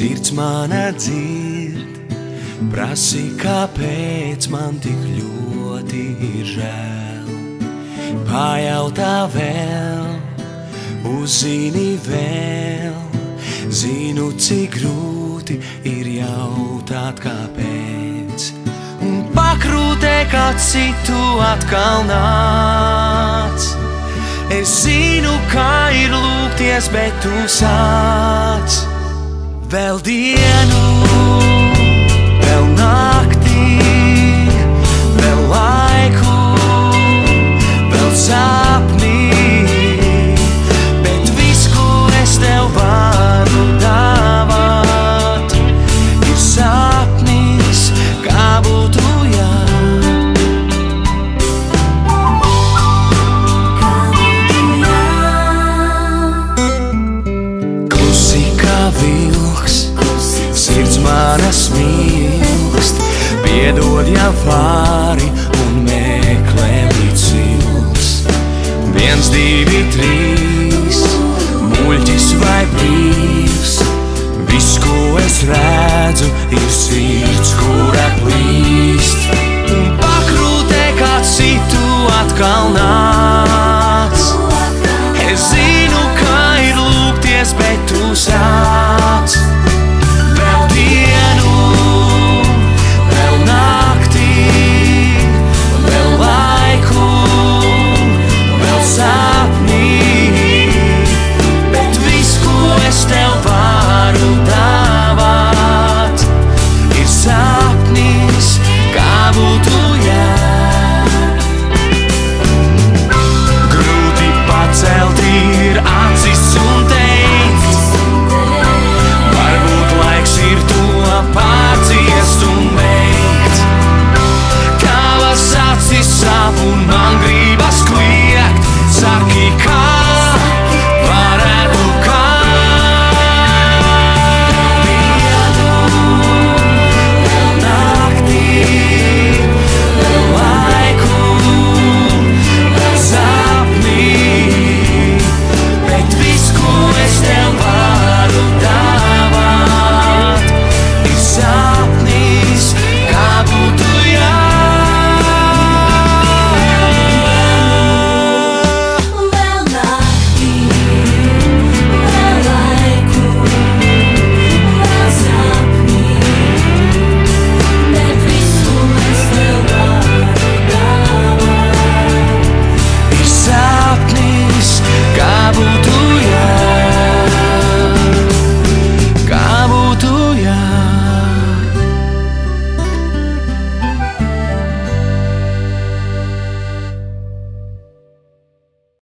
Sirds mana dzird, prasi, kāpēc man tik ļoti ir žēl. Pajautā vēl, uzzini vēl, zinu, cik grūti ir jautāt kāpēc. Un pakrūtē kā citu atkal nāc. Es zinu, kā ir lūgties, bet tu sāc. Vēl dienu, vēl naktī, vēl laiku, vēl sapnī, bet viss, ko es tev varu dāvāt, ir sapnis, kā būtu jā. Klusi kā vilks, sirds mana smilkst, piedod, ja vari un meklē līdz sils. 1, 2, 3, muļķis vai brīvs, viss, ko es redzu, ir sirds, kura plīst.